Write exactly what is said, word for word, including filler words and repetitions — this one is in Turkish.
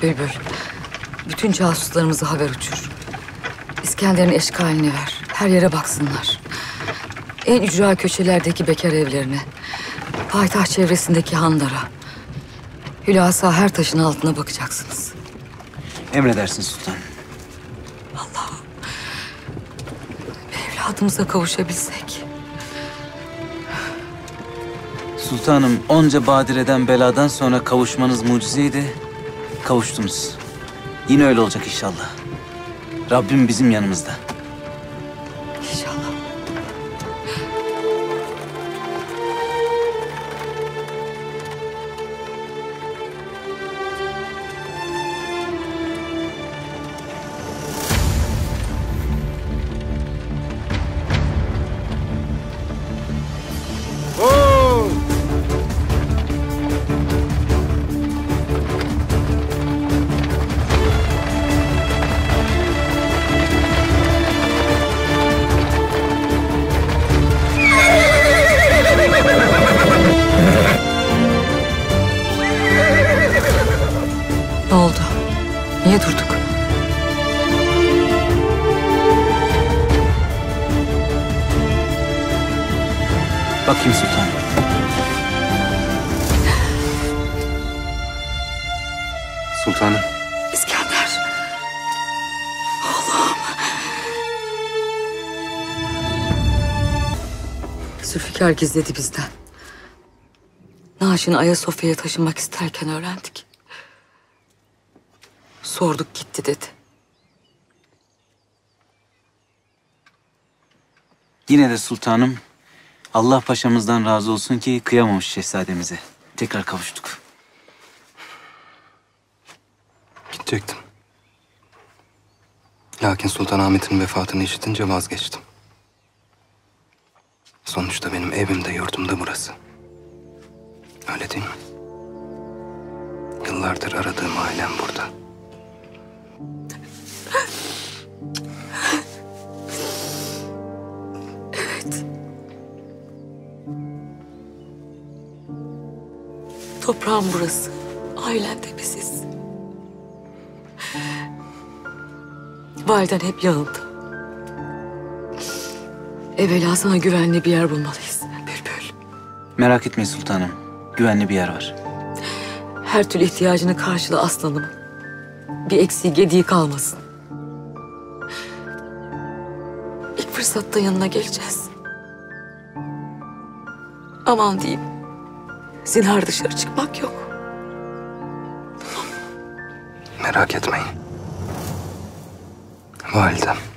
Bülbül, bütün casuslarımızı haber uçur. İskender'in eşkalini ver. Her yere baksınlar. En ücra köşelerdeki bekar evlerine, payitaht çevresindeki hanlara, hülasa her taşın altına bakacaksınız. Emredersin sultanım. Allah'ım, evladımıza kavuşabilsek. Sultanım, onca badireden beladan sonra kavuşmanız mucizeydi. Kavuştunuz. Yine öyle olacak inşallah. Rabbim bizim yanımızda. İnşallah. Ne oldu? Niye durduk? Bakayım sultanım. Sultanım. İskender. Allah'ım. Zülfikar gizledi bizden. Naaşını Ayasofya'ya taşınmak isterken öğrendik. Sorduk, gitti dedi. Yine de sultanım, Allah paşamızdan razı olsun ki kıyamamış şehzademize. Tekrar kavuştuk. Gidecektim. Lakin Sultanahmet'in vefatını işitince vazgeçtim. Sonuçta benim evim de yurdum da burası. Öyle değil mi? Yıllardır aradığım ailem burada. Evet. Toprağım burası. Ailen de biziz. Validen hep yanında. Evvela sana güvenli bir yer bulmalıyız Bülbül. Merak etmeyin sultanım. Güvenli bir yer var. Her türlü ihtiyacını karşıla aslanım. Bir eksiği gediği kalmasın. İlk fırsatta yanına geleceğiz. Aman diyeyim. Zinhar dışarı çıkmak yok. Merak etmeyin. Validem.